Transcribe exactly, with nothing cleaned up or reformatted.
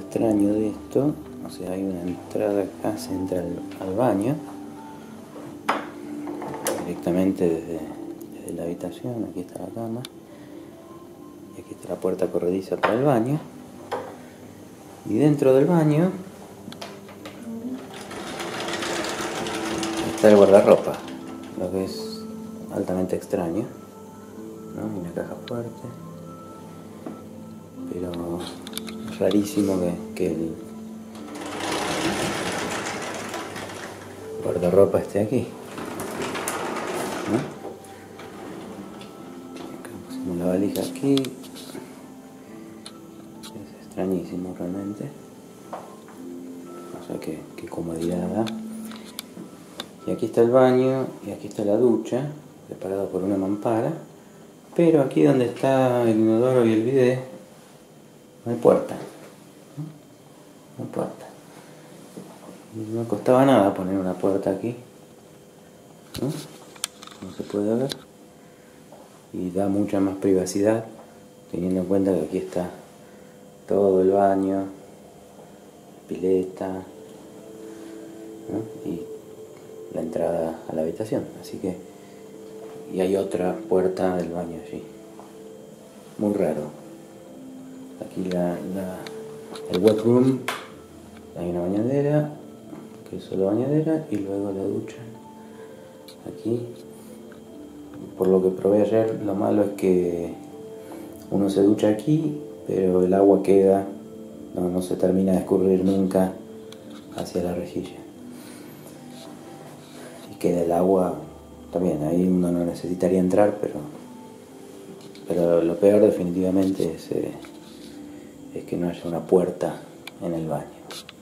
extraño de esto, o sea, hay una entrada acá, se entra al, al baño directamente desde, desde la habitación. Aquí está la cama y aquí está la puerta corrediza para el baño, y dentro del baño está el guardarropa, lo que es altamente extraño, ¿no? Una caja fuerte, pero es rarísimo que, que el guardarropa esté aquí, ¿no? Acá pusimos la valija aquí, es extrañísimo realmente, o sea que, que comodidad da. Y aquí está el baño y aquí está la ducha, separado por una mampara, pero aquí donde está el inodoro y el bidet no hay puerta, ¿no? No hay puerta. Y no costaba nada poner una puerta aquí, ¿no? Como se puede ver, y da mucha más privacidad, teniendo en cuenta que aquí está todo el baño, pileta, ¿no? Y la entrada a la habitación, así que, y hay otra puerta del baño allí, muy raro. Aquí la, la, el wet room, hay una bañadera, que es solo bañadera, y luego la ducha. Aquí, por lo que probé ayer, lo malo es que uno se ducha aquí, pero el agua queda, no, no se termina de escurrir nunca hacia la rejilla. Y queda el agua, también ahí uno no necesitaría entrar, pero, pero lo peor definitivamente es, eh, es que no haya una puerta en el baño.